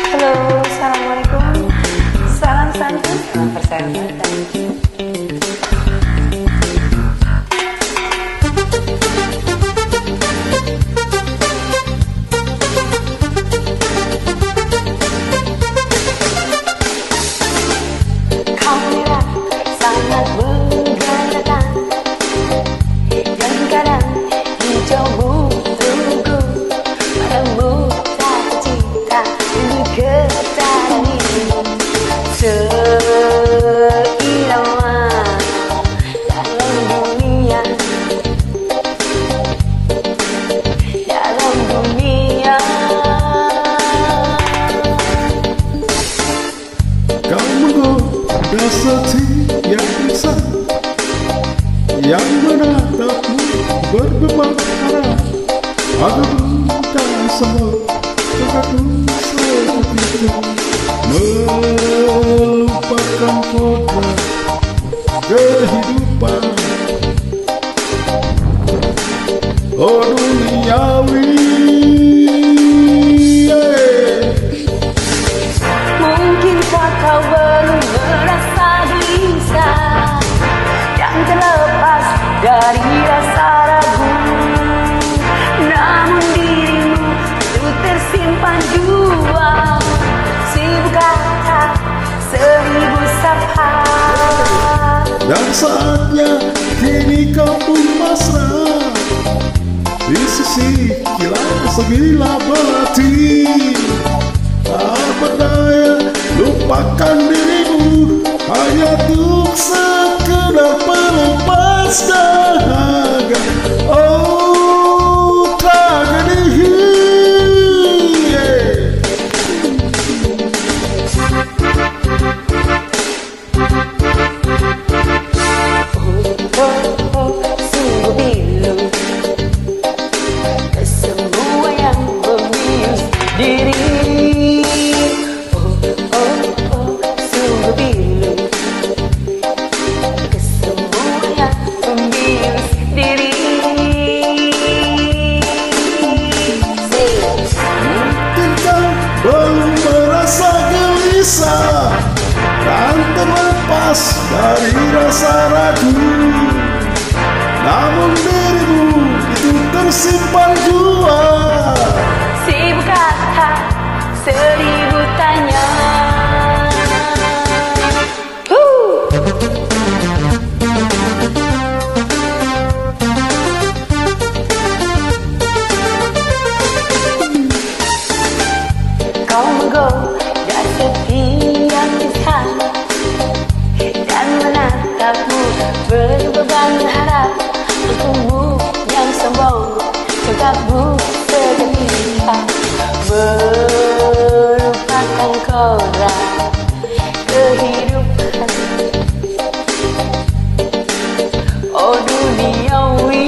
Halo, assalamualaikum. Salam santun, salam persahabatan. Kamera sangat menggerakkan, dan kadang hijau butuhku padamu tak cinta untuk getaran ini seirama dalam dunia, dalam dunia. Kau menggoda setiap insan yang menatapmu berbeban harap. Aku bukan semua kakakku seperti melupakan kodrat kehidupan. Oh duniawi, Mungkinkah kau belum merasa gelisah yang terlepas dari rasa ragu, namun dirimu itu tersimpan jua. Sibuk kata seribu sapa, dan saatnya kini kau pun pasrah di sisi kilas segila belati. Tak berdaya lupakan dirimu hanya untuk sekedar melepas dahaga. Oh tragedi, sungguh pilu ke semua yang membius diri. Sungguh pilu ke semua yang membius diri. mungkin kau belum merasa gelisah dan terlepas dari rasa ragu, namun dirimu itu tersimpan jua. Sibuk kata seribu tanya. Kau menggoda setiap insan dan menatapmu berbeban harap. Untukmu yang sombong, cegahmu seketika melupakan kodrat kehidupan. Oh duniawi,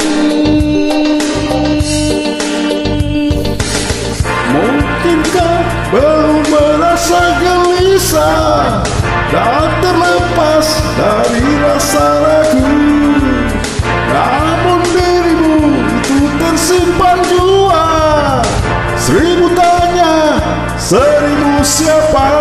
Mungkin kau belum merasa gelisah dan terlepas dari rasa ragu, namun dirimu itu tersimpan jua. Seribu tanya, seribu siapa.